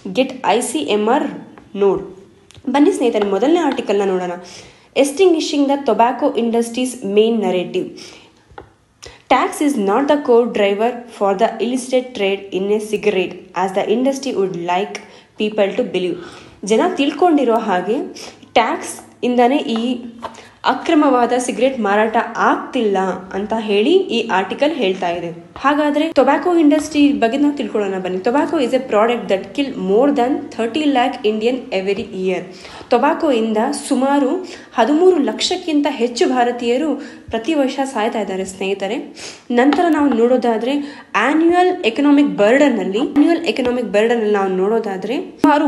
Get ICMR ನೋಡ್. ಬನ್ನಿ ಸ್ನೇಹಿತರೆ, ಮೊದಲನೇ ಆರ್ಟಿಕಲ್ನ ನೋಡೋಣ. Extinguishing the tobacco industries main narrative. Tax is not the core driver for the illicit trade in a cigarette as the industry would like people to believe. ಜನ ತಿಳ್ಕೊಂಡಿರೋ ಹಾಗೆ tax ಇಂದಾನೆ ಈ ಅಕ್ರಮವಾದ ಸಿಗರೇಟ್ ಮಾರಾಟ ಆಗ್ತಿಲ್ಲ ಅಂತ ಹೇಳಿ ಈ ಆರ್ಟಿಕಲ್ ಹೇಳ್ತಾ ಇದೆ. ಹಾಗಾದ್ರೆ ಟೊಬ್ಯಾಕೋ ಇಂಡಸ್ಟ್ರಿ ಬಗ್ಗೆ ನಾವು ತಿಳ್ಕೊಳ್ಳೋಣ ಬನ್ನಿ. Tobacco is a product that kill more than 30 lakh Indian every year. Tobacco ಇಂದ ಸುಮಾರು 13 ಲಕ್ಷಕ್ಕಿಂತ ಹೆಚ್ಚು ಭಾರತೀಯರು ಪ್ರತಿ ವರ್ಷ ಸಾಯ್ತಾ ಇದ್ದಾರೆ ಸ್ನೇಹಿತರೆ. ನಂತರ ನಾವು ನೋಡೋದಾದ್ರೆ ಆನ್ಯುಯಲ್ ಎಕನಾಮಿಕ್ ಬರ್ಡನ್ ಅಲ್ಲಿ ನಾವು ನೋಡೋದಾದ್ರೆ ಸುಮಾರು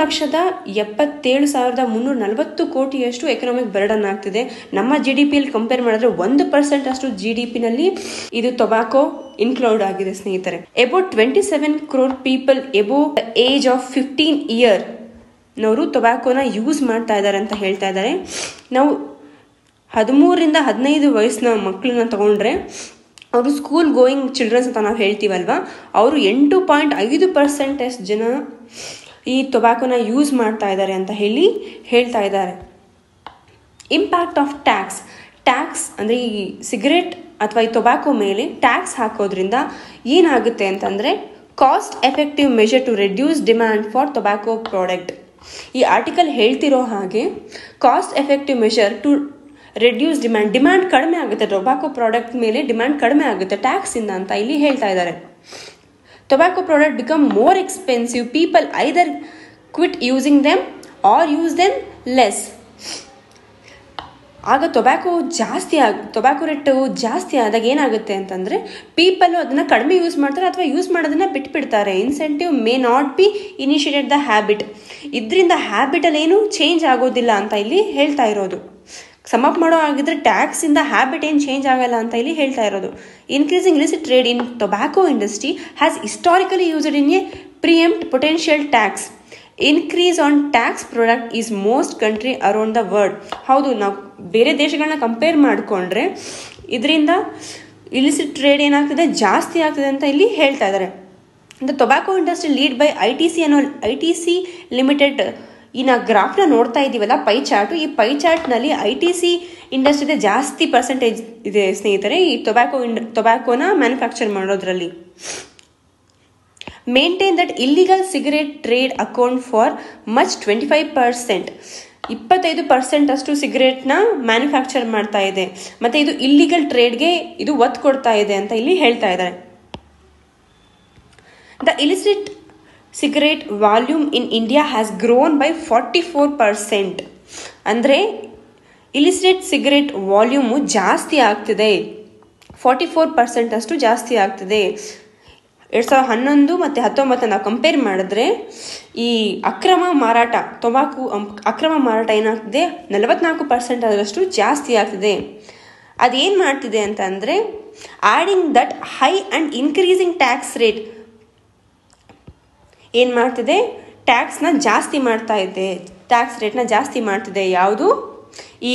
1,77,340 ಕೋಟಿಯಷ್ಟು ಎಕನಾಮಿಕ್ ಬರ್ಡನ್ ಆಗ್ತಿದೆ. ನಮ್ಮ GDP ಅಲ್ಲಿ ಕಂಪೇರ್ ಮಾಡಿದ್ರೆ 1% ಅಷ್ಟು GDP ನಲ್ಲಿ ಇದು ಟೊಬ್ಯಾಕೋ ಇನ್ಕ್ಲೂಡ್ ಆಗಿದೆ ಸ್ನೇಹಿತರೆ. About 27 crore people above the age of 15 years ನವರು ಟೊಬ್ಯಾಕೋನ ಯೂಸ್ ಮಾಡ್ತಾ ಇದ್ದಾರೆ ಅಂತ ಹೇಳ್ತಾ ಇದ್ದಾರೆ. ನಾವು 13ರಿಂದ 15 ವಯಸ್ಸಿನ ಮಕ್ಕಳನ್ನ ತಗೊಂಡ್ರೆ ಅವರು ಸ್ಕೂಲ್ ಗೋಯಿಂಗ್ ಚಿಲ್ಡ್ರನ್ಸ್ ಅಂತ ನಾವು ಹೇಳ್ತೀವಲ್ವಾ, ಅವರು 8.5% ಜನ ಈ ಟೊಬ್ಯಾಕೋನ ಯೂಸ್ ಮಾಡ್ತಾ ಇದ್ದಾರೆ ಅಂತ ಹೇಳ್ತಾ ಇದ್ದಾರೆ. ಇಂಪ್ಯಾಕ್ಟ್ ಆಫ್ ಟ್ಯಾಕ್ಸ್ ಅಂದರೆ ಈ ಸಿಗರೇಟ್ ಅಥವಾ ಈ ಟೊಬ್ಯಾಕೋ ಮೇಲೆ ಟ್ಯಾಕ್ಸ್ ಹಾಕೋದ್ರಿಂದ ಏನಾಗುತ್ತೆ ಅಂತಂದರೆ cost effective measure to reduce demand for tobacco product. ಈ ಆರ್ಟಿಕಲ್ ಹೇಳ್ತಿರೋ ಹಾಗೆ cost effective measure to reduce demand ಕಡಿಮೆ ಆಗುತ್ತೆ, ಟೊಬ್ಯಾಕೋ ಪ್ರಾಡಕ್ಟ್ ಮೇಲೆ ಡಿಮ್ಯಾಂಡ್ ಕಡಿಮೆ ಆಗುತ್ತೆ ಟ್ಯಾಕ್ಸ್ ಇಂದ ಅಂತ ಇಲ್ಲಿ ಹೇಳ್ತಾ ಇದ್ದಾರೆ. Tobacco product become more expensive, people either quit using them or use them less. ಆಗ ಟೊಬ್ಯಾಕೋ ರೇಟ್ ಜಾಸ್ತಿ ಆದಾಗ ಏನಾಗುತ್ತೆ ಅಂತಂದರೆ ಪೀಪಲ್ ಅದನ್ನು ಕಡಿಮೆ ಯೂಸ್ ಮಾಡ್ತಾರೆ ಅಥವಾ ಯೂಸ್ ಮಾಡೋದನ್ನ ಬಿಟ್ಬಿಡ್ತಾರೆ. Incentive may not be initiated the habit. ಇದರಿಂದ ಹ್ಯಾಬಿಟಲ್ಲಿ ಏನು ಚೇಂಜ್ ಆಗೋದಿಲ್ಲ ಅಂತ ಇಲ್ಲಿ ಹೇಳ್ತಾ ಇರೋದು. ಸಮಪ್ ಮಾಡೋ ಆಗಿದ್ರೆ ಟ್ಯಾಕ್ಸ್ ಇಂದ ಹ್ಯಾಬಿಟ್ ಏನು ಚೇಂಜ್ ಆಗಲ್ಲ ಅಂತ ಇಲ್ಲಿ ಹೇಳ್ತಾ ಇರೋದು. Increasing illicit trade in tobacco industry has historically used in a preempt potential tax. Increase on tax product is most country around the world. ಹೌದು, ನಾವು ಬೇರೆ ದೇಶಗಳನ್ನ ಕಂಪೇರ್ ಮಾಡಿಕೊಂಡ್ರೆ ಇದರಿಂದ ಇಲಿಸಿಟ್ ಟ್ರೇಡ್ ಏನಾಗ್ತದೆ, ಜಾಸ್ತಿ ಆಗ್ತದೆ ಅಂತ ಇಲ್ಲಿ ಹೇಳ್ತಾ ಇದ್ದಾರೆ. The tobacco industry lead by ITC limited. ಈ ನಾವು ಗ್ರಾಫ್ನ ನೋಡ್ತಾ ಇದ್ದೀವಲ್ಲ, ಪೈ ಚಾರ್ಟ್ನಲ್ಲಿ ITC ಇಂಡಸ್ಟ್ರಿದೆ ಜಾಸ್ತಿ ಪರ್ಸೆಂಟೇಜ್ ಇದೆ ಸ್ನೇಹಿತರೆ ಈ ಟೊಬ್ಯಾಕೋನ ಮ್ಯಾನುಫ್ಯಾಕ್ಚರ್ ಮಾಡೋದ್ರಲ್ಲಿ. Maintain that illegal cigarette trade account for much 25%. 25% ಅಷ್ಟು ಸಿಗರೇಟ್ನ ಮ್ಯಾನುಫ್ಯಾಕ್ಚರ್ ಮಾಡ್ತಾ ಇದೆ. ಮತ್ತೆ ಇದು ಇಲ್ಲಿಗಲ್ ಟ್ರೇಡ್ಗೆ ಇದು ಒತ್ತು ಕೊಡ್ತಾ ಇದೆ ಅಂತ ಇಲ್ಲಿ ಹೇಳ್ತಾ ಇದ್ದಾರೆ. The illicit cigarette volume in India has grown by 44%. ಅಂದರೆ ಇಲಿಸಿಟ್ ಸಿಗರೇಟ್ ವಾಲ್ಯೂಮು ಜಾಸ್ತಿ ಆಗ್ತಿದೆ, 44% ಅಷ್ಟು ಜಾಸ್ತಿ ಆಗ್ತಿದೆ. 2011 ಮತ್ತು 2019 ನಾವು ಕಂಪೇರ್ ಮಾಡಿದ್ರೆ ಈ ಅಕ್ರಮ ಮಾರಾಟ ಏನಾಗ್ತಿದೆ 44% ಅದರಷ್ಟು ಜಾಸ್ತಿ ಆಗ್ತಿದೆ. ಅದೇನು ಮಾಡ್ತಿದೆ ಅಂತ ಅಂದರೆ adding that high and increasing tax rate ಏನು ಮಾಡ್ತಿದೆ, ಟ್ಯಾಕ್ಸ್ ರೇಟ್ನ ಜಾಸ್ತಿ ಮಾಡ್ತಿದೆ. ಯಾವುದು ಈ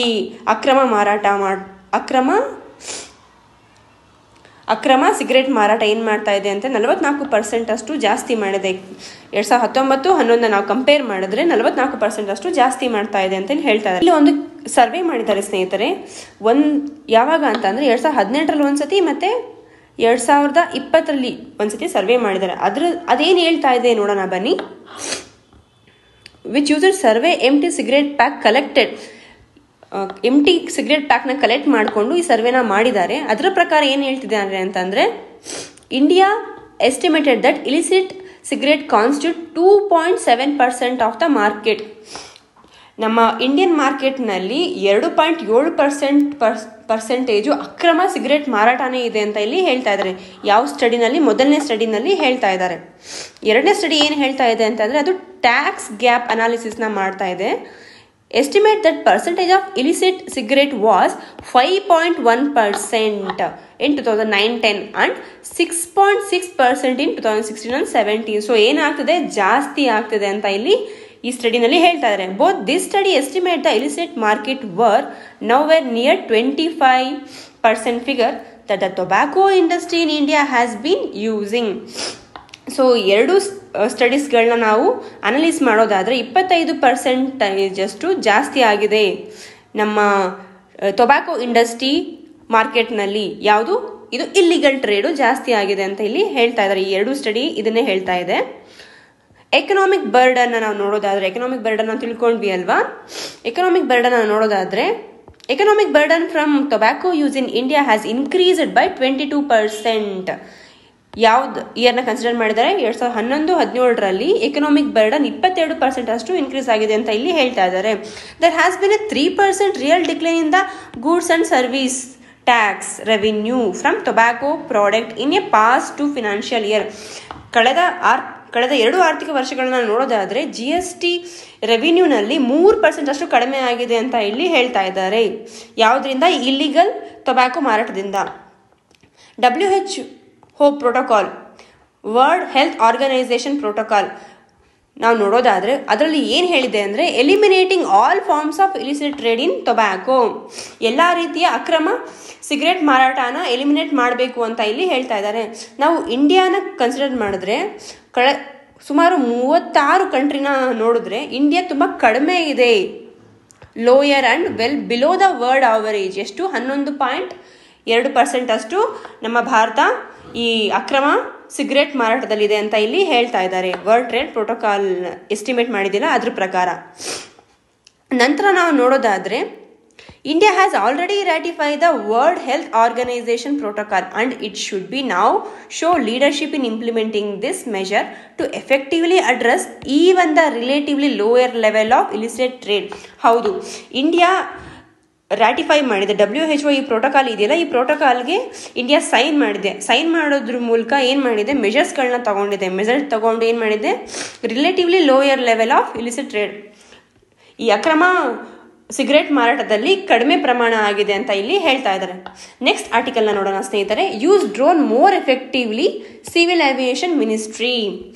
ಅಕ್ರಮ ಸಿಗರೇಟ್ ಮಾರಾಟ ಏನು ಮಾಡ್ತಾ ಇದೆ ಅಂತ 44% ಅಷ್ಟು ಜಾಸ್ತಿ ಮಾಡಿದೆ. 2019-11 ನಾವು ಕಂಪೇರ್ ಮಾಡಿದ್ರೆ 44% ಅಷ್ಟು ಜಾಸ್ತಿ ಮಾಡ್ತಾ ಇದೆ ಅಂತ ಹೇಳ್ತಾ ಇದ್ದಾರೆ. ಇಲ್ಲಿ ಒಂದು ಸರ್ವೆ ಮಾಡಿದ್ದಾರೆ ಸ್ನೇಹಿತರೆ. ಯಾವಾಗ ಅಂತಂದರೆ 2018ರಲ್ಲಿ ಒಂದ್ಸತಿ ಮತ್ತು 2020ರಲ್ಲಿ ಒಂದ್ಸತಿ ಸರ್ವೆ ಮಾಡಿದ್ದಾರೆ. ಅದೇನು ಹೇಳ್ತಾ ಇದೆ ನೋಡೋಣ ಬನ್ನಿ. Which user survey empty cigarette pack collected. Empty cigarette ಪ್ಯಾಕ್ನ ಕಲೆಕ್ಟ್ ಮಾಡಿಕೊಂಡು ಈ ಸರ್ವೆನ ಮಾಡಿದ್ದಾರೆ. ಅದರ ಪ್ರಕಾರ ಏನು ಹೇಳ್ತಿದ್ದಾರೆ ಅಂತಂದರೆ India estimated that illicit cigarette constitute 2.7% of the market. ನಮ್ಮ ಇಂಡಿಯನ್ ಮಾರ್ಕೆಟ್ನಲ್ಲಿ 2.7% ಅಕ್ರಮ ಸಿಗರೇಟ್ ಮಾರಾಟನೇ ಇದೆ ಅಂತ ಇಲ್ಲಿ ಹೇಳ್ತಾ ಇದ್ದಾರೆ. ಯಾವ ಸ್ಟಡಿನಲ್ಲಿ? ಮೊದಲನೇ ಸ್ಟಡಿನಲ್ಲಿ ಹೇಳ್ತಾ ಇದ್ದಾರೆ. ಎರಡನೇ ಸ್ಟಡಿ ಏನು ಹೇಳ್ತಾ ಇದೆ ಅಂತಂದರೆ ಅದು ಟ್ಯಾಕ್ಸ್ ಗ್ಯಾಪ್ ಅನಾಲಿಸಿಸ್ನ ಮಾಡ್ತಾ ಇದೆ. Estimate that percentage of illicit cigarette was 5.1% in 2009-10 and 6.6% in 2016-17. So ಏನಾಗ್ತದೆ, ಜಾಸ್ತಿ ಆಗ್ತದೆ ಅಂತ ಇಲ್ಲಿ ಈ ಸ್ಟಡಿನಲ್ಲಿ ಹೇಳ್ತಾ ಇದ್ದಾರೆ. Both this study estimate the illicit market were nowhere near 25% figure that the tobacco industry in India has been using. So ಎರಡು ಸ್ಟಡೀಸ್ಗಳನ್ನ ನಾವು ಅನಲೈಸ್ ಮಾಡೋದಾದರೆ 25% ಜಾಸ್ತಿ ಆಗಿದೆ ನಮ್ಮ ಟೊಬ್ಯಾಕೋ ಇಂಡಸ್ಟ್ರಿ ಮಾರ್ಕೆಟ್ನಲ್ಲಿ. ಯಾವುದು ಇದು ಇಲ್ಲಿಗಲ್ ಟ್ರೇಡು ಜಾಸ್ತಿ ಆಗಿದೆ ಅಂತ ಇಲ್ಲಿ ಹೇಳ್ತಾ ಇದ್ದಾರೆ. ಈ ಎರಡು ಸ್ಟಡಿ ಇದನ್ನೇ ಹೇಳ್ತಾ ಇದೆ. ಎಕನಾಮಿಕ್ ಬರ್ಡನ್ ನಾವು ನೋಡೋದಾದ್ರೆ, ಎಕನಾಮಿಕ್ ಬರ್ಡನ್ ನಾವು ತಿಳ್ಕೊಂಡ್ವಿ ಅಲ್ವಾ. ಎಕನಾಮಿಕ್ ಬರ್ಡನ್ ನೋಡೋದಾದ್ರೆ, economic burden from tobacco use in India has increased by 22%. ಯಾವ್ದು ಇಯರ್ನ ಕನ್ಸಿಡರ್ ಮಾಡಿದರೆ 2011-17ರಲ್ಲಿ ಎಕನಾಮಿಕ್ ಬರ್ಡನ್ 22% ಅಷ್ಟು ಇನ್ಕ್ರೀಸ್ ಆಗಿದೆ ಅಂತ ಇಲ್ಲಿ ಹೇಳ್ತಾ ಇದ್ದಾರೆ. There has been a 3% real decline in the goods and service tax revenue from tobacco product in a past two financial year. ಕಳೆದ 2 ಆರ್ಥಿಕ ವರ್ಷಗಳನ್ನ ನೋಡೋದಾದ್ರೆ GST ರೆವಿನ್ಯೂನಲ್ಲಿ 3% ಅಷ್ಟು ಕಡಿಮೆ ಆಗಿದೆ ಅಂತ ಇಲ್ಲಿ ಹೇಳ್ತಾ ಇದ್ದಾರೆ. ಯಾವುದರಿಂದ? ಇಲ್ಲಿಗಲ್ ಟೊಬ್ಯಾಕೋ ಮಾರಾಟದಿಂದ. WHO protocol, world health organisation protocol ನಾವು ನೋಡೋದಾದ್ರೆ ಅದರಲ್ಲಿ ಏನು ಹೇಳಿದೆ ಅಂದರೆ, eliminating all forms of illicit trade in tobacco. ಎಲ್ಲ ರೀತಿಯ ಅಕ್ರಮ ಸಿಗರೇಟ್ ಮಾರಾಟನ ಎಲಿಮಿನೇಟ್ ಮಾಡಬೇಕು ಅಂತ ಇಲ್ಲಿ ಹೇಳ್ತಾ ಇದ್ದಾರೆ. ನಾವು ಇಂಡಿಯಾನ ಕನ್ಸಿಡರ್ ಮಾಡಿದ್ರೆ ಸುಮಾರು 36 ಕಂಟ್ರಿನ ನೋಡಿದ್ರೆ ಇಂಡಿಯಾ ತುಂಬ ಕಡಿಮೆ ಇದೆ. Lower and well below the world average. ಎಷ್ಟು? 11.2% ಅಷ್ಟು ನಮ್ಮ ಭಾರತ ಈ ಅಕ್ರಮ ಸಿಗರೇಟ್ ಮಾರಾಟದಲ್ಲಿದೆ ಅಂತ ಇಲ್ಲಿ ಹೇಳ್ತಾ ಇದ್ದಾರೆ. ವರ್ಲ್ಡ್ ಟ್ರೇಡ್ ಪ್ರೋಟೋಕಾಲ್ ಎಸ್ಟಿಮೇಟ್ ಮಾಡಿದಿಲ್ಲ ಅದ್ರ ಪ್ರಕಾರ. ನಂತರ ನಾವು ನೋಡೋದಾದ್ರೆ, India has already ratified the world health organisation protocol and it should be now show leadership in implementing this measure to effectively address even the relatively lower level of illicit trade. ಹೌದು, India ratify ಮಾಡಿದೆ. WHO ಈ protocol ಇದೆಯಲ್ಲ, ಈ ಪ್ರೋಟೋಕಾಲ್ಗೆ India sign ಮಾಡಿದೆ. Sign ಮಾಡೋದ್ರ ಮೂಲಕ ಏನು ಮಾಡಿದೆ? ಮೆಷರ್ಸ್ಗಳನ್ನ ತಗೊಂಡಿದೆ. ಮೆಷರ್ಸ್ ತಗೊಂಡು ಏನು ಮಾಡಿದೆ? Relatively lower level of illicit trade, ಈ ಅಕ್ರಮ ಸಿಗರೇಟ್ ಮಾರಾಟದಲ್ಲಿ ಕಡಿಮೆ ಪ್ರಮಾಣ ಆಗಿದೆ ಅಂತ ಇಲ್ಲಿ ಹೇಳ್ತಾ ಇದ್ದಾರೆ. ನೆಕ್ಸ್ಟ್ ಆರ್ಟಿಕಲ್ನ ನೋಡೋಣ ಸ್ನೇಹಿತರೆ. Use drone more effectively civil aviation ministry.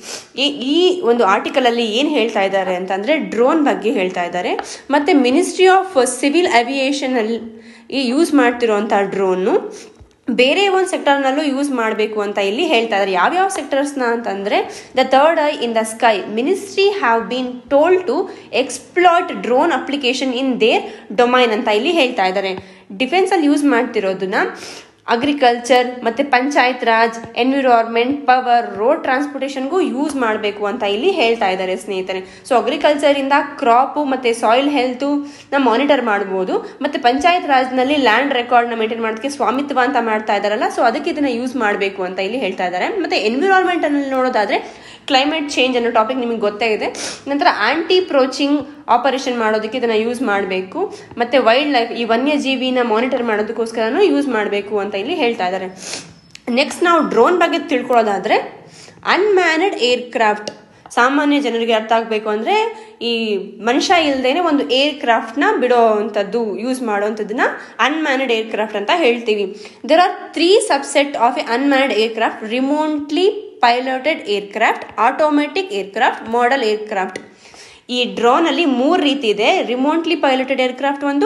ಈ ಒಂದು ಆರ್ಟಿಕಲ್ ಅಲ್ಲಿ ಏನು ಹೇಳ್ತಾ ಇದ್ದಾರೆ ಅಂತಂದ್ರೆ, ಡ್ರೋನ್ ಬಗ್ಗೆ ಹೇಳ್ತಾ ಇದ್ದಾರೆ. ಮತ್ತೆ ಮಿನಿಸ್ಟ್ರಿ ಆಫ್ ಸಿವಿಲ್ ಏವಿಯೇಷನ್ ಅಲ್ಲಿ ಯೂಸ್ ಮಾಡ್ತಿರೋಂಥ ಡ್ರೋನ್ನು ಬೇರೆ ಒಂದು ಸೆಕ್ಟರ್ನಲ್ಲೂ ಯೂಸ್ ಮಾಡಬೇಕು ಅಂತ ಇಲ್ಲಿ ಹೇಳ್ತಾ ಇದ್ದಾರೆ. ಯಾವ್ಯಾವ ಸೆಕ್ಟರ್ಸ್ನ ಅಂತಂದರೆ, the third eye in the sky ministry have been told to exploit drone application in their domain ಅಂತ ಇಲ್ಲಿ ಹೇಳ್ತಾ ಇದ್ದಾರೆ. ಡಿಫೆನ್ಸಲ್ಲಿ ಯೂಸ್ ಮಾಡ್ತಿರೋದನ್ನ ಅಗ್ರಿಕಲ್ಚರ್ ಮತ್ತು Panchayat Raj, environment, power, road ಟ್ರಾನ್ಸ್ಪೋರ್ಟೇಷನ್ಗೂ ಯೂಸ್ ಮಾಡಬೇಕು ಅಂತ ಇಲ್ಲಿ ಹೇಳ್ತಾ ಇದ್ದಾರೆ ಸ್ನೇಹಿತರೆ. ಸೊ ಅಗ್ರಿಕಲ್ಚರಿಂದ ಕ್ರಾಪು ಮತ್ತು ಸಾಯಿಲ್ ಹೆಲ್ತು ನಾವು ಮಾನಿಟರ್ ಮಾಡ್ಬೋದು. ಮತ್ತು ಪಂಚಾಯತ್ ರಾಜ್ನಲ್ಲಿ ಲ್ಯಾಂಡ್ ರೆಕಾರ್ಡ್ನ ಮೇಂಟೈನ್ ಮಾಡೋದಕ್ಕೆ ಸ್ವಾಮಿತ್ವ ಅಂತ ಮಾಡ್ತಾ ಇದ್ದಾರಲ್ಲ, ಸೊ ಅದಕ್ಕೆ ಇದನ್ನು ಯೂಸ್ ಮಾಡಬೇಕು ಅಂತ ಇಲ್ಲಿ ಹೇಳ್ತಾ ಇದ್ದಾರೆ. ಮತ್ತು ಎನ್ವಿರಾನ್ಮೆಂಟಲ್ಲಿ ನೋಡೋದಾದರೆ ಕ್ಲೈಮೇಟ್ ಚೇಂಜ್ ಅನ್ನೋ ಟಾಪಿಕ್ ನಿಮಗೆ ಗೊತ್ತೇ ಇದೆ. ನಂತರ ಆಂಟಿ ಪ್ರೋಚಿಂಗ್ ಆಪರೇಷನ್ ಮಾಡೋದಕ್ಕೆ ಇದನ್ನು ಯೂಸ್ ಮಾಡಬೇಕು. ಮತ್ತು ವೈಲ್ಡ್ ಲೈಫ್, ಈ ವನ್ಯಜೀವಿನ ಮಾನಿಟರ್ ಮಾಡೋದಕ್ಕೋಸ್ಕರನೂ ಯೂಸ್ ಮಾಡಬೇಕು ಅಂತ ಇಲ್ಲಿ ಹೇಳ್ತಾ ಇದ್ದಾರೆ. ನೆಕ್ಸ್ಟ್ ನಾವು ಡ್ರೋನ್ ಬಗ್ಗೆ ತಿಳ್ಕೊಳ್ಳೋದಾದರೆ, ಅನ್ಮ್ಯಾನಡ್ ಏರ್ಕ್ರಾಫ್ಟ್. ಸಾಮಾನ್ಯ ಜನರಿಗೆ ಅರ್ಥ ಆಗಬೇಕು ಅಂದರೆ, ಈ ಮನುಷ್ಯ ಇಲ್ಲದೇನೆ ಒಂದು ಏರ್ಕ್ರಾಫ್ಟ್ನ ಬಿಡೋ ಅಂಥದ್ದು, ಯೂಸ್ ಮಾಡೋವಂಥದ್ದನ್ನ ಅನ್ಮ್ಯಾನಡ್ ಏರ್ಕ್ರಾಫ್ಟ್ ಅಂತ ಹೇಳ್ತೀವಿ. There are 3 subset of a unmanned aircraft: remotely piloted aircraft, automatic aircraft, model aircraft. ಈ ಡ್ರೋನಲ್ಲಿ 3 ರೀತಿ ಇದೆ. ರಿಮೋಟ್ಲಿ ಪೈಲಟೆಡ್ ಏರ್ಕ್ರಾಫ್ಟ್ ಒಂದು,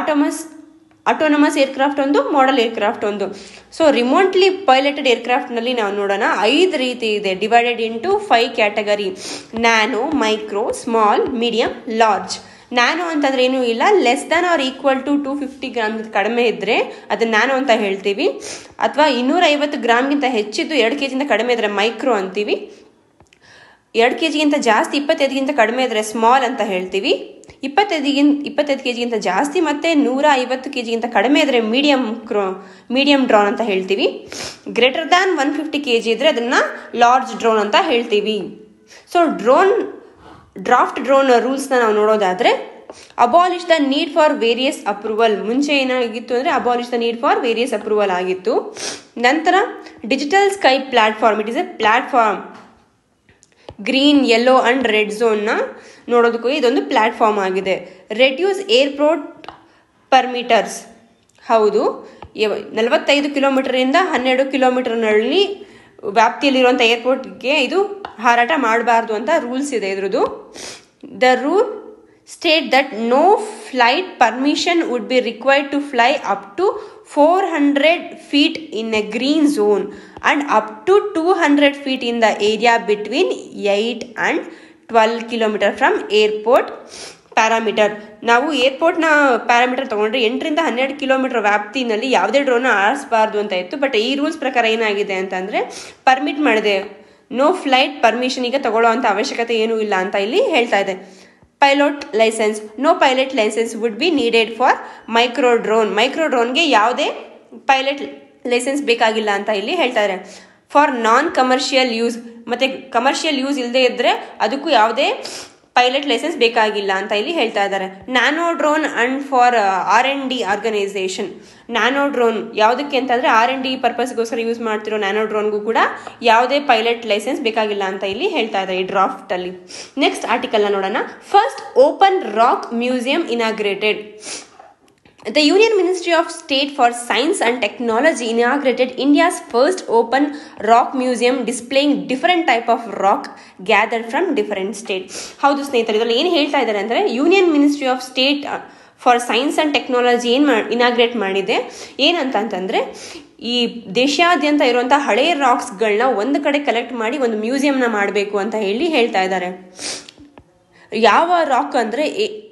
ಆಟೋನಮಸ್ ಏರ್ಕ್ರಾಫ್ಟ್ ಒಂದು, ಮಾಡೆಲ್ ಏರ್ಕ್ರಾಫ್ಟ್ ಒಂದು. ಸೊ ರಿಮೋಟ್ಲಿ ಪೈಲಟೆಡ್ ಏರ್ಕ್ರಾಫ್ಟ್ನಲ್ಲಿ ನಾವು ನೋಡೋಣ 5 ರೀತಿ ಇದೆ, divided into 5 category: nano, micro, small, medium, large. Nano ಅಂತಂದ್ರೆ ಏನೂ ಇಲ್ಲ, less than or equal to 250 gram ಕಡಿಮೆ ಇದ್ದರೆ ಅದನ್ನ ನ್ಯಾನೋ ಅಂತ ಹೇಳ್ತೀವಿ. ಅಥವಾ 250 ಗ್ರಾಮ್ಗಿಂತ ಹೆಚ್ಚಿದ್ದು 2 kg ಕಡಿಮೆ ಇದ್ರೆ ಮೈಕ್ರೋ ಅಂತೀವಿ. 2 kg ಜಾಸ್ತಿ 25 ಕಡಿಮೆ ಇದ್ರೆ ಸ್ಮಾಲ್ ಅಂತ ಹೇಳ್ತೀವಿ. 25 kg ಜಾಸ್ತಿ ಮತ್ತು 150 kg ಕಡಿಮೆ ಇದ್ರೆ ಮೀಡಿಯಂ ಡ್ರೋನ್ ಅಂತ ಹೇಳ್ತೀವಿ. ಗ್ರೇಟರ್ ದ್ಯಾನ್ 150 kg ಇದ್ರೆ ಅದನ್ನ ಲಾರ್ಜ್ ಡ್ರೋನ್ ಅಂತ ಹೇಳ್ತೀವಿ. ಸೊ ಡ್ರಾಫ್ಟ್ ಡ್ರೋನ್ ರೂಲ್ಸ್ನ ನಾವು ನೋಡೋದಾದ್ರೆ, abolish the need for various approval. ಮುಂಚೆ ಏನಾಗಿತ್ತು ಅಂದರೆ abolish the need for various approval ಆಗಿತ್ತು. ನಂತರ digital sky platform, it is a platform. Green, yellow and red ಝೋನ್ನ ನೋಡೋದಕ್ಕೂ ಇದೊಂದು ಪ್ಲಾಟ್ಫಾರ್ಮ್ ಆಗಿದೆ. Reduce airport perimeters. ಹೌದು, 45 ಕಿಲೋಮೀಟರಿಂದ 12 ಕಿಲೋಮೀಟರ್ನಲ್ಲಿ ವ್ಯಾಪ್ತಿಯಲ್ಲಿರುವಂಥ ಏರ್ಪೋರ್ಟ್ಗೆ ಇದು ಹಾರಾಟ ಮಾಡಬಾರ್ದು ಅಂತ ರೂಲ್ಸ್ ಇದೆ ಇದ್ರದ್ದು. The rule state that no flight permission would be required to fly up to 400 feet in a green zone and up to 200 feet in the area between 8 and 12 kilometer from airport parameter. ನಾವು ಏರ್ಪೋರ್ಟ್ನ parameter ತೊಗೊಂಡ್ರೆ 8ರಿಂದ 12 kilometre ವ್ಯಾಪ್ತಿನಲ್ಲಿ ಯಾವುದೇ drone ಆರಿಸಬಾರ್ದು ಅಂತ ಇತ್ತು. But ಈ rules ಪ್ರಕಾರ ಏನಾಗಿದೆ ಅಂತಂದರೆ ಪರ್ಮಿಟ್ ಮಾಡಿದೆ, ನೋ ಫ್ಲೈಟ್ ಪರ್ಮಿಷನ್ ಈಗ ತಗೊಳ್ಳೋ ಅಂಥ ಅವಶ್ಯಕತೆ ಏನೂ ಇಲ್ಲ ಅಂತ ಇಲ್ಲಿ ಹೇಳ್ತಾ ಇದೆ. Pilot licence, no pilot licence would be needed for micro ಡ್ರೋನ್ಗೆ ಯಾವುದೇ ಪೈಲಟ್ ಲೈಸೆನ್ಸ್ ಬೇಕಾಗಿಲ್ಲ ಅಂತ ಇಲ್ಲಿ ಹೇಳ್ತಾರೆ. ಫಾರ್ ನಾನ್ ಕಮರ್ಷಿಯಲ್ ಯೂಸ್, ಮತ್ತು ಕಮರ್ಷಿಯಲ್ ಯೂಸ್ ಇಲ್ಲದೆ ಇದ್ದರೆ ಅದಕ್ಕೂ ಯಾವುದೇ ಪೈಲಟ್ ಲೈಸೆನ್ಸ್ ಬೇಕಾಗಿಲ್ಲ ಅಂತ ಇಲ್ಲಿ ಹೇಳ್ತಾ ಇದ್ದಾರೆ. Nano drone and for R&D organisation, nano drone ಯಾವುದಕ್ಕೆ ಅಂತಂದರೆ R&D ಪರ್ಪಸ್ಗೋಸ್ಕರ ಯೂಸ್ ಮಾಡ್ತಿರೋ ನ್ಯಾನೋ ಡ್ರೋನ್ಗೂ ಕೂಡ ಯಾವುದೇ ಪೈಲಟ್ ಲೈಸೆನ್ಸ್ ಬೇಕಾಗಿಲ್ಲ ಅಂತ ಇಲ್ಲಿ ಹೇಳ್ತಾ ಇದ್ದಾರೆ ಈ ಡ್ರಾಫ್ಟಲ್ಲಿ. ನೆಕ್ಸ್ಟ್ ಆರ್ಟಿಕಲ್ನ ನೋಡೋಣ. First open rock museum inaugurated. The Union Ministry of State for Science and Technology inaugurated India's first open rock museum displaying different type of rock gathered from different states. ಹೌದು ಸ್ನೇಹಿತರೆ, ಇದರಲ್ಲಿ ಏನು ಹೇಳ್ತಾ ಇದ್ದಾರೆ ಅಂದರೆ union ministry of state for science and technology inaugurate ಮಾಡಿದೆ. ಏನಂತಂದರೆ ಈ ದೇಶಾದ್ಯಂತ ಇರುವಂಥ ಹಳೆ ರಾಕ್ಸ್ಗಳನ್ನ ಒಂದು ಕಡೆ ಕಲೆಕ್ಟ್ ಮಾಡಿ ಒಂದು ಮ್ಯೂಸಿಯಂನ ಮಾಡಬೇಕು ಅಂತ ಹೇಳಿ ಹೇಳ್ತಾ ಇದ್ದಾರೆ. ಯಾವ ರಾಕ್ ಅಂದರೆ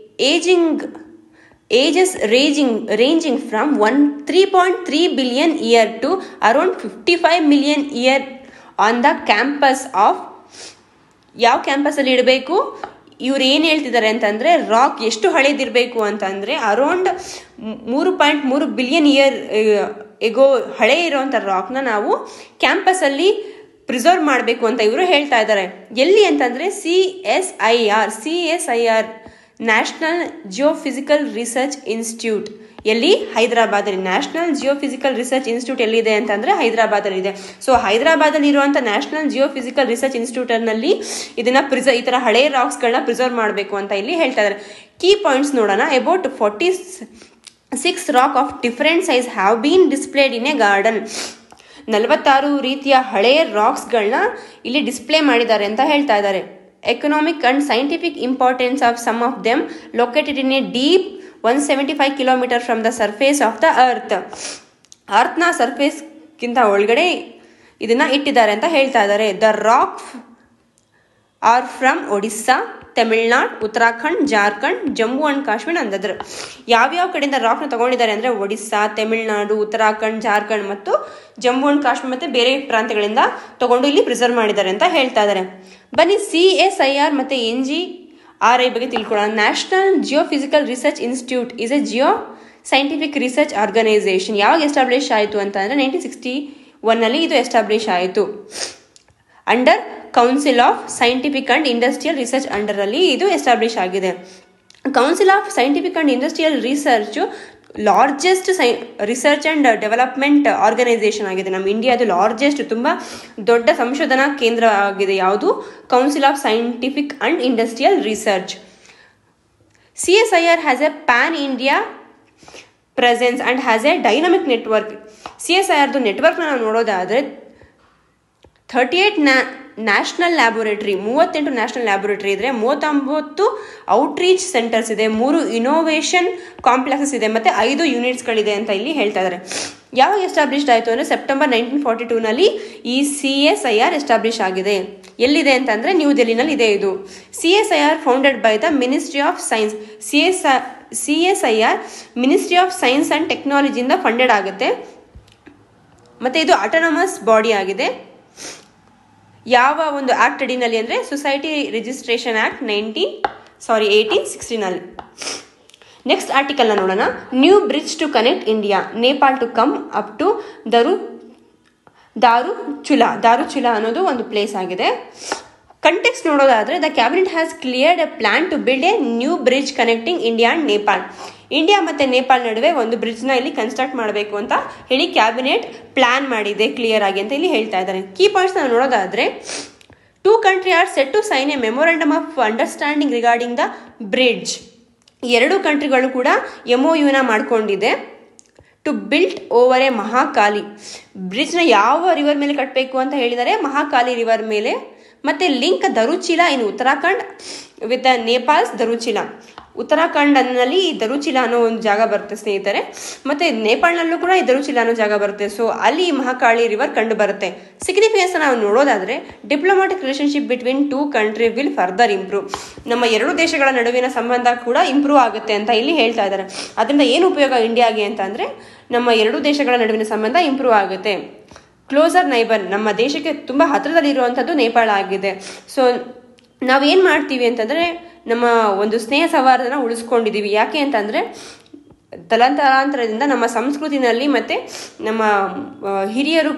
ages ranging from 3.3 billion year to around 55 million year on the campus of ಯಾವ ಕ್ಯಾಂಪಸಲ್ಲಿ ಇಡಬೇಕು. ಇವ್ರು ಏನು ಹೇಳ್ತಿದ್ದಾರೆ ಅಂತಂದರೆ ರಾಕ್ ಎಷ್ಟು ಹಳೇದಿರಬೇಕು ಅಂತಂದರೆ ಅರೌಂಡ್ 3.3 ಬಿಲಿಯನ್ ಇಯರ್ ಎಗೋ ಹಳೆ ಇರೋವಂಥ ರಾಕ್ನ ನಾವು ಕ್ಯಾಂಪಸಲ್ಲಿ ಪ್ರಿಸರ್ವ್ ಮಾಡಬೇಕು ಅಂತ ಇವರು ಹೇಳ್ತಾ ಇದ್ದಾರೆ. ಎಲ್ಲಿ ಅಂತಂದರೆ CSIR national geophysical research institute, ಎಲ್ಲಿ ಹೈದರಾಬಾದಲ್ಲಿ. ನ್ಯಾಷನಲ್ ಜಿಯೋಫಿಸಿಕಲ್ ರಿಸರ್ಚ್ ಇನ್ಸ್ಟಿಟ್ಯೂಟ್ ಎಲ್ಲಿದೆ ಅಂತಂದರೆ ಹೈದರಾಬಾದಲ್ಲಿದೆ. ಸೊ ಹೈದರಾಬಾದಲ್ಲಿ ಇರುವಂಥ ನ್ಯಾಷನಲ್ ಜಿಯೋಫಿಸಿಕಲ್ ರಿಸರ್ಚ್ ಇನ್ಸ್ಟಿಟ್ಯೂಟಲ್ಲಿ ಇದನ್ನು ಈ ಥರ ಹಳೆ ರಾಕ್ಸ್ಗಳನ್ನ ಪ್ರಿಸರ್ವ್ ಮಾಡಬೇಕು ಅಂತ ಇಲ್ಲಿ ಹೇಳ್ತಾ ಇದ್ದಾರೆ. ಕೀ ಪಾಯಿಂಟ್ಸ್ ನೋಡೋಣ. About 46 rock of different size have been displayed in a garden. 46 ರೀತಿಯ ಹಳೆ ರಾಕ್ಸ್ಗಳನ್ನ ಇಲ್ಲಿ ಡಿಸ್ಪ್ಲೇ ಮಾಡಿದ್ದಾರೆ ಅಂತ ಹೇಳ್ತಾ ಇದ್ದಾರೆ. Economic and scientific importance of some of them located in a deep 175 km from the surface of the earth. ಅರ್ತ್ನ ಸರ್ಫೇಸ್ಗಿಂತ ಒಳಗಡೆ ಇದನ್ನ ಇಟ್ಟಿದ್ದಾರೆ ಅಂತ ಹೇಳ್ತಾ ಇದ್ದಾರೆ. The rock are from Odisha, Tamil Nadu, Uttarakhand, Jharkhand, Jammu and Kashmir ಅಂದದ್ರು. ಯಾವ್ಯಾವ ಕಡೆಯಿಂದ ರಾಕ್ನ ತಗೊಂಡಿದ್ದಾರೆ ಅಂದರೆ ಒಡಿಸ್ಸಾ, ತಮಿಳ್ನಾಡು, ಉತ್ತರಾಖಂಡ್, ಜಾರ್ಖಂಡ್ ಮತ್ತು ಜಮ್ಮು ಅಂಡ್ ಕಾಶ್ಮೀರ್ ಮತ್ತು ಬೇರೆ ಪ್ರಾಂತ್ಯಗಳಿಂದ ತಗೊಂಡು ಇಲ್ಲಿ ಪ್ರಿಸರ್ವ್ ಮಾಡಿದ್ದಾರೆ ಅಂತ ಹೇಳ್ತಾ ಇದ್ದಾರೆ. ಬನ್ನಿ CSIR ಮತ್ತು NGRI ಬಗ್ಗೆ ತಿಳ್ಕೊಳ್ಳೋಣ. National geophysical research institute is a geo scientific research organisation. ಯಾವಾಗ ಎಸ್ಟಾಬ್ಲಿಷ್ ಆಯಿತು ಅಂತಂದರೆ 1961ನಲ್ಲಿ ಇದು ಎಸ್ಟಾಬ್ಲಿಷ್ ಆಯಿತು. Under council of scientific and industrial research ಅಂಡರಲ್ಲಿ ಇದು ಎಸ್ಟಾಬ್ಲಿಷ್ ಆಗಿದೆ. Council of scientific and industrial research largest research and development organisation ಆಗಿದೆ. ನಮ್ಮ ಇಂಡಿಯಾದ ಲಾರ್ಜೆಸ್ಟ್ ತುಂಬ ದೊಡ್ಡ ಸಂಶೋಧನಾ ಕೇಂದ್ರ ಆಗಿದೆ. ಯಾವುದು? Council of scientific and industrial research. CSIR has a pan India presence and has a dynamic network. CSIRದು ನೆಟ್ವರ್ಕ್ನ ನಾವು ನೋಡೋದಾದರೆ 38 ನ್ಯಾಷನಲ್ ಲ್ಯಾಬೊರೇಟರಿ, 38 ನ್ಯಾಷನಲ್ ಲ್ಯಾಬೊರೇಟರಿ ಇದ್ರೆ, 39 ಔಟ್ರೀಚ್ ಸೆಂಟರ್ಸ್ ಇದೆ, 3 ಇನೋವೇಷನ್ ಕಾಂಪ್ಲೆಕ್ಸಸ್ ಇದೆ ಮತ್ತು 5 ಯೂನಿಟ್ಸ್ಗಳಿದೆ ಅಂತ ಇಲ್ಲಿ ಹೇಳ್ತಾ ಇದ್ದಾರೆ. ಯಾವಾಗ ಎಸ್ಟಾಬ್ಲಿಷ್ಡ್ ಆಯಿತು ಅಂದರೆ ಸೆಪ್ಟೆಂಬರ್ 1942ನಲ್ಲಿ ಈ CSIR ಎಸ್ಟಾಬ್ಲಿಷ್ ಆಗಿದೆ. ಎಲ್ಲಿದೆ ಅಂತಂದರೆ ನ್ಯೂ ದೆಹಲಿನಲ್ಲಿ ಇದೆ ಇದು. CSIR founded by the ministry of science. CSIR ministry of science and ಟೆಕ್ನಾಲಜಿಯಿಂದ ಫಂಡೆಡ್ ಆಗುತ್ತೆ ಮತ್ತು ಇದು ಆಟೋನಮಸ್ ಬಾಡಿ ಆಗಿದೆ. ಯಾವ ಒಂದು ಆಕ್ಟ್ ಅಡಿನಲ್ಲಿ ಅಂದರೆ ಸೊಸೈಟಿ ರಿಜಿಸ್ಟ್ರೇಷನ್ ಆಕ್ಟ್ 1860ನಲ್ಲಿ. ನೆಕ್ಸ್ಟ್ ಆರ್ಟಿಕಲ್ನ ನೋಡೋಣ. New bridge to connect India, Nepal to come up to Dharchula ಅನ್ನೋದು ಒಂದು ಪ್ಲೇಸ್ ಆಗಿದೆ. ಕಂಟೆಕ್ಸ್ಟ್ ನೋಡೋದಾದರೆ the cabinet has cleared a plan to build a new bridge connecting India and Nepal. India ಮತ್ತು ನೇಪಾಲ್ ನಡುವೆ ಒಂದು ಬ್ರಿಡ್ಜ್ನ ಇಲ್ಲಿ ಕನ್ಸ್ಟ್ರಕ್ಟ್ ಮಾಡಬೇಕು ಅಂತ ಹೇಳಿ ಕ್ಯಾಬಿನೆಟ್ ಪ್ಲಾನ್ ಮಾಡಿದೆ ಕ್ಲಿಯರ್ ಆಗಿ ಅಂತ ಇಲ್ಲಿ ಹೇಳ್ತಾ ಇದ್ದಾರೆ. ಕೀ ಪಾಯಿಂಟ್ಸ್ ನಾವು ನೋಡೋದಾದರೆ 2 countries are set to sign a memorandum of understanding regarding the bridge. 2 ಕಂಟ್ರಿಗಳು ಕೂಡ MOUನ ಮಾಡ್ಕೊಂಡಿದೆ to built over a Mahakali. ಬ್ರಿಡ್ಜ್ನ ಯಾವ ರಿವರ್ ಮೇಲೆ ಕಟ್ಟಬೇಕು ಅಂತ ಹೇಳಿದರೆ ಮಹಾಕಾಲಿ ರಿವರ್ ಮೇಲೆ. ಮತ್ತು link Dharchula in Uttarakhand with Nepal's Dharchula. ಉತ್ತರಾಖಂಡ್ನಲ್ಲಿ ದರುಚಿಲಾ ಅನ್ನೋ ಒಂದು ಜಾಗ ಬರುತ್ತೆ ಸ್ನೇಹಿತರೆ. ಮತ್ತೆ ನೇಪಾಳನಲ್ಲೂ ಕೂಡ ಈ ದರುಚಿಲಾ ಅನ್ನೋ ಜಾಗ ಬರುತ್ತೆ. ಸೊ ಅಲ್ಲಿ ಮಹಾಕಾಳಿ ರಿವರ್ ಕಂಡು ಬರುತ್ತೆ. ಸಿಗ್ನಿಫಿಕೆನ್ಸ್ ನಾವು ನೋಡೋದಾದ್ರೆ diplomatic relationship between two country will further improve. ನಮ್ಮ ಎರಡು ದೇಶಗಳ ನಡುವಿನ ಸಂಬಂಧ ಕೂಡ ಇಂಪ್ರೂವ್ ಆಗುತ್ತೆ ಅಂತ ಇಲ್ಲಿ ಹೇಳ್ತಾ ಇದ್ದಾರೆ. ಅದರಿಂದ ಏನು ಉಪಯೋಗ ಇಂಡಿಯಾಗೆ ಅಂತ ಅಂದ್ರೆ ನಮ್ಮ ಎರಡು ದೇಶಗಳ ನಡುವಿನ ಸಂಬಂಧ ಇಂಪ್ರೂವ್ ಆಗುತ್ತೆ. ಕ್ಲೋಸರ್ ನೈಬರ್, ನಮ್ಮ ದೇಶಕ್ಕೆ ತುಂಬ ಹತ್ತಿರದಲ್ಲಿ ಇರುವಂಥದ್ದು ನೇಪಾಳ ಆಗಿದೆ. ಸೊ ನಾವೇನು ಮಾಡ್ತೀವಿ ಅಂತಂದರೆ ನಮ್ಮ ಒಂದು ಸ್ನೇಹ ಸೌಹಾರ್ದನ ಉಳಿಸ್ಕೊಂಡಿದ್ದೀವಿ. ಯಾಕೆ ಅಂತಂದರೆ ತಲಾಂತರಾಂತರದಿಂದ ನಮ್ಮ ಸಂಸ್ಕೃತಿನಲ್ಲಿ ಮತ್ತು ನಮ್ಮ ಹಿರಿಯರು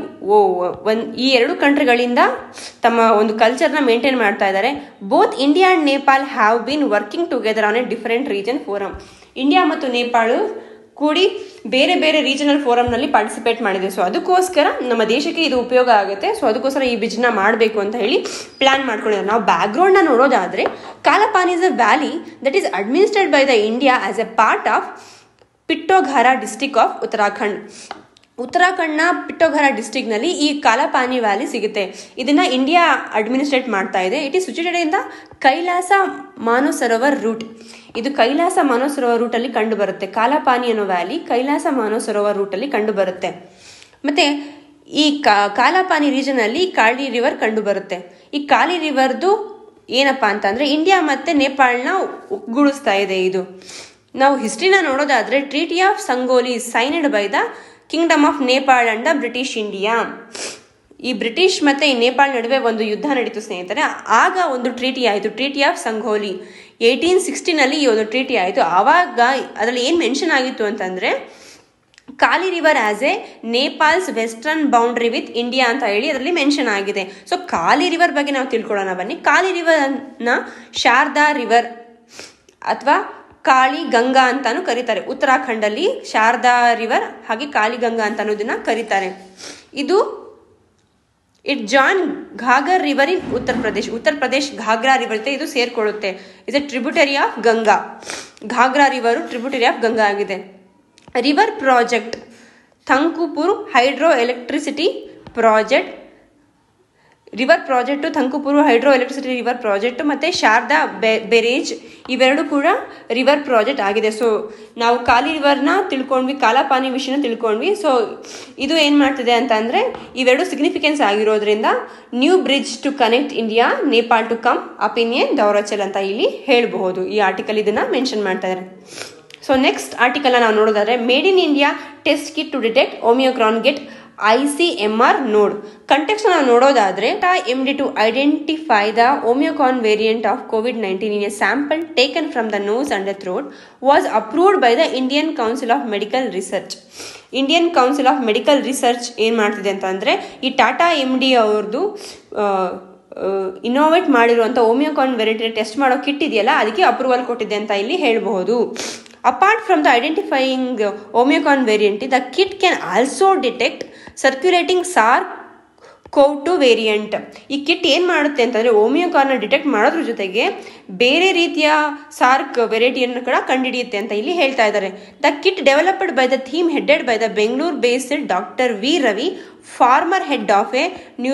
ಈ ಎರಡು ಕಂಟ್ರಿಗಳಿಂದ ತಮ್ಮ ಒಂದು ಕಲ್ಚರ್ನ ಮೇಂಟೈನ್ ಮಾಡ್ತಾ ಇದ್ದಾರೆ. Both India and Nepal have been working together on a different region forum. India ಮತ್ತು ನೇಪಾಳ ಕೂಡಿ ಬೇರೆ ಬೇರೆ ರೀಜನಲ್ ಫೋರಮ್ನಲ್ಲಿ ಪಾರ್ಟಿಸಿಪೇಟ್ ಮಾಡಿದೆ. ಸೊ ಅದಕ್ಕೋಸ್ಕರ ನಮ್ಮ ದೇಶಕ್ಕೆ ಇದು ಉಪಯೋಗ ಆಗುತ್ತೆ. ಸೊ ಅದಕ್ಕೋಸ್ಕರ ಈ ಬ್ರಿಡ್ಜ್ನ ಮಾಡಬೇಕು ಅಂತ ಹೇಳಿ ಪ್ಲಾನ್ ಮಾಡ್ಕೊಂಡಿದ್ದಾರೆ. ನಾವು ಬ್ಯಾಕ್ಗ್ರೌಂಡ್ನ ನೋಡೋದಾದರೆ Kalapani is a valley that is administrate by the India as a part of Pithoragarh district of Uttarakhand. ಉತ್ತರಾಖಂಡ್ನ ಪಿಟ್ಟೋಘಾರ ಡಿಸ್ಟಿಕ್ನಲ್ಲಿ ಈ ಕಾಲಾಪಾನಿ ವ್ಯಾಲಿ ಸಿಗುತ್ತೆ. ಇದನ್ನ ಇಂಡಿಯಾ ಅಡ್ಮಿನಿಸ್ಟ್ರೇಟ್ ಮಾಡ್ತಾ ಇದೆ. It is situated in the Kailash Mansarovar route. ಇದು ಕೈಲಾಸ ಮಾನಸರೋವರ್ ರೂಟಲ್ಲಿ ಕಂಡು ಬರುತ್ತೆ. ಕಾಲಾಪಾನಿ ಅನ್ನೋ ವ್ಯಾಲಿ ಕೈಲಾಸ ಮಾನಸರೋವರ್ ರೂಟಲ್ಲಿ ಕಂಡು ಬರುತ್ತೆ. ಮತ್ತೆ ಈ ಕಾಲಾಪಾನಿ ರೀಜನ್ ಅಲ್ಲಿ ಕಾಳಿ ರಿವರ್ ಕಂಡು ಬರುತ್ತೆ. ಈ ಕಾಳಿ ರಿವರ್ದು ಏನಪ್ಪಾ ಅಂತಂದ್ರೆ ಇಂಡಿಯಾ ಮತ್ತೆ ನೇಪಾಳನ ಒಗ್ಗೂಡಿಸ್ತಾ ಇದೆ. ಇದು ನಾವು ಹಿಸ್ಟ್ರಿನ ನೋಡೋದಾದ್ರೆ treaty of Sugauli signed by the kingdom of Nepal and British India. ಈ ಬ್ರಿಟಿಷ್ ಮತ್ತೆ ಈ ನೇಪಾಳ ನಡುವೆ ಒಂದು ಯುದ್ಧ ನಡೀತು ಸ್ನೇಹಿತರೆ. ಆಗ ಒಂದು ಟ್ರೀಟಿ ಆಯಿತು, ಟ್ರೀಟಿ ಆಫ್ ಸಂಗೋಲಿ. 1860 ಈ ಒಂದು ಟ್ರೀಟಿ ಆಯಿತು. ಆವಾಗ ಅದರಲ್ಲಿ ಏನು ಮೆನ್ಷನ್ ಆಗಿತ್ತು ಅಂತಂದರೆ Kali river as a Nepal's western boundary with India ಅಂತ ಹೇಳಿ ಅದರಲ್ಲಿ ಮೆನ್ಷನ್ ಆಗಿದೆ. ಸೊ ಕಾಲಿ ರಿವರ್ ಬಗ್ಗೆ ನಾವು ತಿಳ್ಕೊಳ್ಳೋಣ ಬನ್ನಿ. ಕಾಲಿ ರಿವರ್ನ ಶಾರದಾ ರಿವರ್ ಅಥವಾ ಕಾಳಿ ಗಂಗಾ ಅಂತಾನು ಕರೀತಾರೆ. ಉತ್ತರಾಖಂಡಲ್ಲಿ ಶಾರದಾ ರಿವರ್ ಹಾಗೆ ಕಾಳಿ ಗಂಗಾ ಅಂತ ಅನ್ನೋದನ್ನ ಕರೀತಾರೆ. ಇದು it join Ghaghara river in Uttar Pradesh Ghaghra river ಇರುತ್ತೆ, ಇದು ಸೇರ್ಕೊಳ್ಳುತ್ತೆ. Is a tributary of Ganga. Ghaghra river tributary of Ganga ಆಗಿದೆ. River project Tanakpur hydro electricity project, river project Tanakpur hydro electricity river project ಮತ್ತು ಶಾರದಾ ಬೆರೇಜ್ ಇವೆರಡು ಕೂಡ ರಿವರ್ ಪ್ರಾಜೆಕ್ಟ್ ಆಗಿದೆ. ಸೊ ನಾವು ಕಾಲಿ ರಿವರ್ನ ತಿಳ್ಕೊಂಡ್ವಿ, ಕಾಲಾಪಾನಿ ವಿಷಯನ ತಿಳ್ಕೊಂಡ್ವಿ. ಸೊ ಇದು ಏನು ಮಾಡ್ತಿದೆ ಅಂತ ಅಂದರೆ ಇವೆರಡು ಸಿಗ್ನಿಫಿಕೆನ್ಸ್ ಆಗಿರೋದ್ರಿಂದ new bridge to connect India Nepal to come up in a Dharchula ಅಂತ ಇಲ್ಲಿ ಹೇಳಬಹುದು. ಈ ಆರ್ಟಿಕಲ್ ಇದನ್ನು ಮೆನ್ಷನ್ ಮಾಡ್ತಾ ಇದ್ದಾರೆ. ಸೊ ನೆಕ್ಸ್ಟ್ ಆರ್ಟಿಕಲ್ನ ನಾವು ನೋಡೋದಾದ್ರೆ made in India test kit to detect Omicron get ICMR node. Context ನಾವು ನೋಡೋದಾದ್ರೆ MD to identify the Omicron variant of COVID-19 in a sample taken from the nose and the throat was approved by the Indian Council of Medical Research. Indian Council of Medical Research ಏನು ಮಾಡ್ತಿದೆ ಅಂತಂದರೆ ಈ Tata MD ಅವ್ರದ್ದು innovate ಮಾಡಿರುವಂಥ omicron variant test ಮಾಡೋ kit ಇದೆಯಲ್ಲ ಅದಕ್ಕೆ approval ಕೊಟ್ಟಿದೆ ಅಂತ ಇಲ್ಲಿ ಹೇಳಬಹುದು. Apart from the identifying Omicron variant, the kit can also detect circulating SARS-CoV-2 variant. ಈ ಕಿಟ್ ಏನು ಮಾಡುತ್ತೆ ಅಂತಂದರೆ ಒಮಿಕ್ರಾನ್ನ ಡಿಟೆಕ್ಟ್ ಮಾಡೋದ್ರ ಜೊತೆಗೆ ಬೇರೆ ರೀತಿಯ ಸಾರ್ಕ್ ವೆರೈಟಿಯನ್ನು ಕೂಡ ಕಂಡುಹಿಡಿಯುತ್ತೆ ಅಂತ ಇಲ್ಲಿ ಹೇಳ್ತಾ ಇದ್ದಾರೆ. The kit developed by the team headed by the Bengaluru based doctor V Ravi, former head of a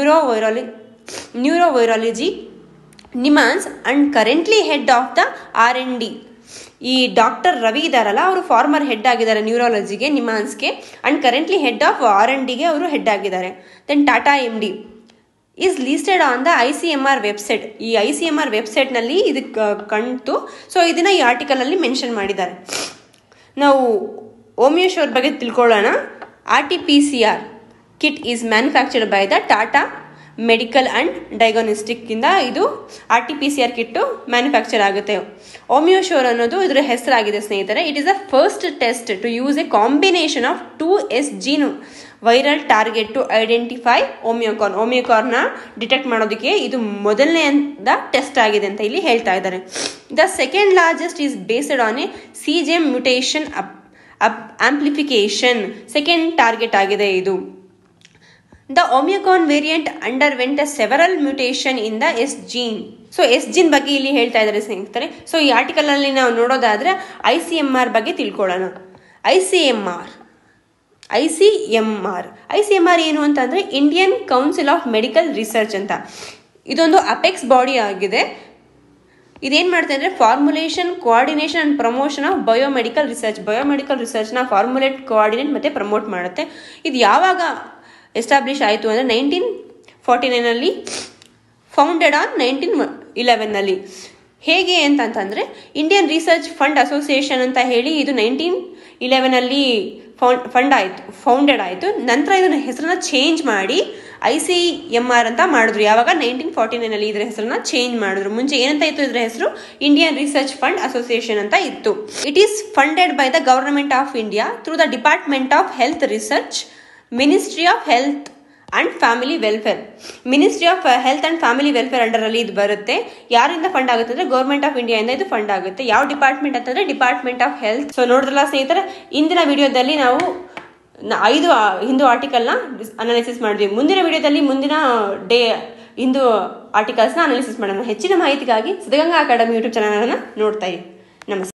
neurovirology NIMHANS and currently head of the R&D. ಈ ಡಾಕ್ಟರ್ ರವಿ ಇದಾರಲ್ಲ ಅವರು ಫಾರ್ಮರ್ ಹೆಡ್ ಆಗಿದ್ದಾರೆ ನ್ಯೂರಾಲಜಿಗೆ ನಿಮಾನ್ಸ್ಗೆ ಅಂಡ್ ಕರೆಂಟ್ಲಿ ಹೆಡ್ ಆಫ್ R&Dಗೆ ಅವರು ಹೆಡ್ ಆಗಿದ್ದಾರೆ. Then Tata MD is listed on the ICMR website. ಈ ICMR ವೆಬ್ಸೈಟ್ನಲ್ಲಿ ಇದಕ್ಕೆ ಕಂಡು ಸೊ ಇದನ್ನು ಈ ಆರ್ಟಿಕಲಲ್ಲಿ ಮೆನ್ಷನ್ ಮಾಡಿದ್ದಾರೆ. ನಾವು ಓಮಿಯೋಶೋರ್ ಬಗ್ಗೆ ತಿಳ್ಕೊಳ್ಳೋಣ. RT-PCR kit is manufactured by the Tata medical and diagnostic ಇಂದ ಇದು RT-PCR ಕಿಟ್ಟು ಮ್ಯಾನುಫ್ಯಾಕ್ಚರ್ ಆಗುತ್ತೆ. ಓಮಿಯೋಶೋರ್ ಅನ್ನೋದು ಇದರ ಹೆಸರಾಗಿದೆ ಸ್ನೇಹಿತರೆ. It is the first test to use a combination of 2S gene viral target to identify ಒಮಿಕ್ರಾನ್ನ ಡಿಟೆಕ್ಟ್ ಮಾಡೋದಕ್ಕೆ ಇದು ಮೊದಲನೆಯಿಂದ ಟೆಸ್ಟ್ ಆಗಿದೆ ಅಂತ ಇಲ್ಲಿ ಹೇಳ್ತಾ ಇದ್ದಾರೆ. The second largest is based on a CGM mutation amplification. Second target ಆಗಿದೆ ಇದು. The Omicron variant underwent a several mutation in the S gene. So S gene ಬಗ್ಗೆ ಇಲ್ಲಿ ಹೇಳ್ತಾ ಇದ್ದಾರೆ ಸ್ನೇಹಿತರೆ. ಸೊ ಈ ಆರ್ಟಿಕಲ್ ಅಲ್ಲಿ ನಾವು ನೋಡೋದಾದ್ರೆ ICMR ಬಗ್ಗೆ ತಿಳ್ಕೊಳ್ಳೋಣ. ICMR ಏನು ಅಂತಂದ್ರೆ Indian council of medical research ಅಂತ. ಇದೊಂದು ಅಪೆಕ್ಸ್ ಬಾಡಿ ಆಗಿದೆ. ಇದೇನ್ ಮಾಡುತ್ತೆ ಅಂದ್ರೆ formulation, coordination and promotion of biomedical research ನ ಫಾರ್ಮುಲೇಟ್, ಕೋಆರ್ಡಿನೇಟ್ ಮತ್ತೆ ಪ್ರಮೋಟ್ ಮಾಡುತ್ತೆ. ಇದು ಯಾವಾಗ ಎಸ್ಟಾಬ್ಲಿಷ್ ಆಯಿತು ಅಂದ್ರೆ 1949 ಫೌಂಡೆಡ್ ಆನ್ 1911 ಹೇಗೆ ಅಂತಂದ್ರೆ ಇಂಡಿಯನ್ ರಿಸರ್ಚ್ ಫಂಡ್ ಅಸೋಸಿಯೇಷನ್ ಅಂತ ಹೇಳಿ ಇದು 1911 ಫೌಂಡೆಡ್ ಆಯಿತು. ನಂತರ ಇದನ್ನ ಹೆಸರನ್ನ ಚೇಂಜ್ ಮಾಡಿ ICMR ಅಂತ ಮಾಡಿದ್ರು. ಯಾವಾಗ 1949 ಇದರ ಹೆಸರನ್ನ ಚೇಂಜ್ ಮಾಡಿದ್ರು. ಮುಂಚೆ ಏನಂತ ಇತ್ತು ಇದರ ಹೆಸರು? ಇಂಡಿಯನ್ ರಿಸರ್ಚ್ ಫಂಡ್ ಅಸೋಸಿಯೇಷನ್ ಅಂತ ಇತ್ತು. It is funded by the government of India through the department of health research, ministry of health and family welfare. Ministry of health and family welfare under ಅಲ್ಲಿ ಇದು ಬರುತ್ತೆ. ಯಾರಿಂದ fund ಆಗುತ್ತೆ ಅಂದ್ರೆ government of India ಇಂದ ಇದು fund ಆಗುತ್ತೆ. ಯಾವ ಡಿಪಾರ್ಟ್ಮೆಂಟ್ ಅಂತಂದ್ರೆ ಡಿಪಾರ್ಟ್ಮೆಂಟ್ ಆಫ್ ಹೆಲ್ತ್. ಸೊ ನೋಡಿದ್ರಲ್ಲ ಸ್ನೇಹಿತರೆ, ಇಂದಿನ ವಿಡಿಯೋದಲ್ಲಿ ನಾವು 5 ಹಿಂದೂ ಆರ್ಟಿಕಲ್ನ ಅನಾಲಿಸಿಸ್ ಮಾಡಿದ್ವಿ. ಮುಂದಿನ ವಿಡಿಯೋದಲ್ಲಿ ಮುಂದಿನ ಡೇ ಹಿಂದೂ ಆರ್ಟಿಕಲ್ಸ್ನ ಅನಾಲಿಸಿಸ್ ಮಾಡೋಣ. ಹೆಚ್ಚಿನ ಮಾಹಿತಿಗಾಗಿ ಸಿದ್ಧಗಂಗಾ ಅಕಾಡೆಮಿ ಯೂಟ್ಯೂಬ್ ಚಾನಲ್ ಅನ್ನು ನೋಡ್ತಾ ಇರಿ. ನಮಸ್ತೆ.